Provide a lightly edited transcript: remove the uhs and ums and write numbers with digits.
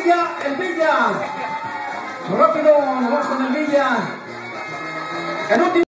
Villa, el Villa. Rápido, nos vamos con el Villa. El último.